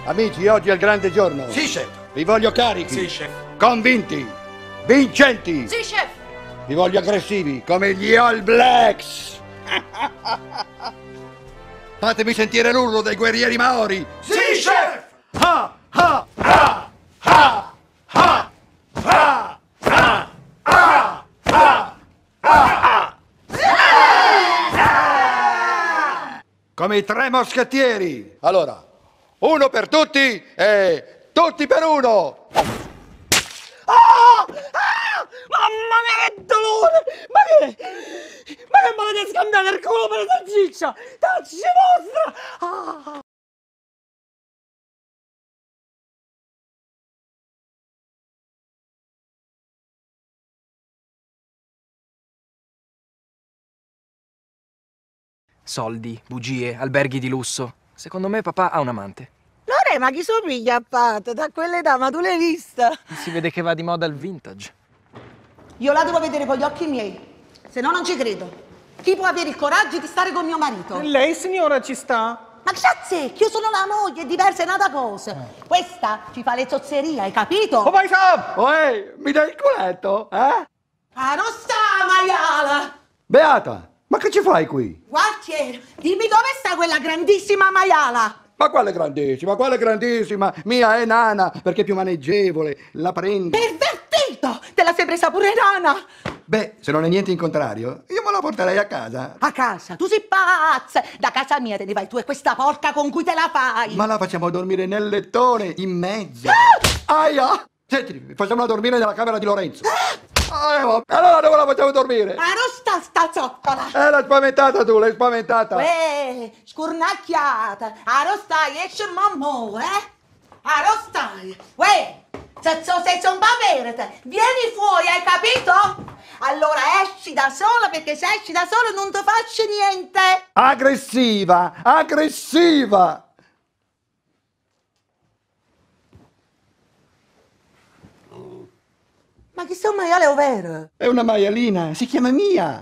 Amici, oggi è il grande giorno. Sì, chef. Vi voglio carichi. Sì, chef. Convinti. Vincenti. Sì, chef. Vi voglio aggressivi, come gli All Blacks. Fatemi sentire l'urlo dei guerrieri maori. Sì, chef. Ha, ha, ha, ha, ha, ha, ha, ha, ha, ha. Come i tre moschettieri. Allora, uno per tutti e tutti per uno. Mamma mia, che dolore! Ma che me l'avete scambiato il culo per la salsiccia? Tacci vostra! Soldi, bugie, alberghi di lusso. Secondo me papà ha un amante. Lore, ma chi somiglia a Pat? Da quell'età, ma tu l'hai vista? Si vede che va di moda il vintage. Io la devo vedere con gli occhi miei, se no non ci credo. Chi può avere il coraggio di stare con mio marito? Lei, signora, ci sta? Ma grazie, io sono la moglie, è diversa, è un'altra cosa. Questa ci fa le zozzerie, hai capito? Oh, vai, Sam! Oe, mi dai il culetto, eh? Ah, non sta, maiala! Beata, ma che ci fai qui? Guardiere, dimmi dove sta quella grandissima maiala? Ma quale grandissima, quale grandissima? Mia è nana, perché è più maneggevole, la prendi. Pervertito! Te la sei presa pure nana! Beh, se non è niente in contrario, io me la porterei a casa. A casa? Tu sei pazza! Da casa mia te ne vai tu e questa porca con cui te la fai! Ma la facciamo dormire nel lettone, in mezzo. Aia! Senti, facciamola dormire nella camera di Lorenzo. Allora dove la facciamo dormire? Ma non sta zoccola! L'hai spaventata tu, l'hai spaventata. Scurnacchiata! Non stai, esce mammo, non stai! Se sei un baverte, vieni fuori, hai capito? Allora esci da sola, perché se esci da sola non ti faccio niente! Aggressiva, aggressiva! Ma che sto maiale ovvero? È una maialina, si chiama Mia.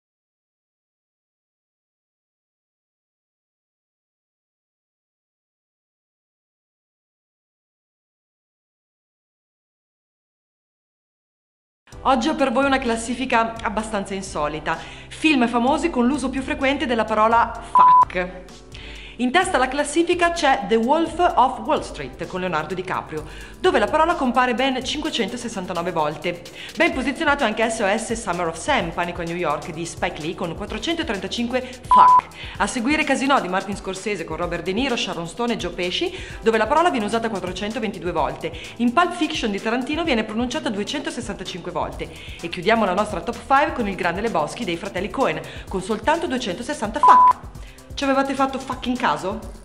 Oggi ho per voi una classifica abbastanza insolita. Film famosi con l'uso più frequente della parola fuck. In testa alla classifica c'è The Wolf of Wall Street con Leonardo DiCaprio, dove la parola compare ben 569 volte. Ben posizionato anche SOS Summer of Sam, Panico a New York di Spike Lee con 435 fuck. A seguire Casino di Martin Scorsese con Robert De Niro, Sharon Stone e Joe Pesci, dove la parola viene usata 422 volte. In Pulp Fiction di Tarantino viene pronunciata 265 volte. E chiudiamo la nostra top 5 con Il Grande Lebowski dei fratelli Coen, con soltanto 260 fuck. Ci avevate fatto fucking caso?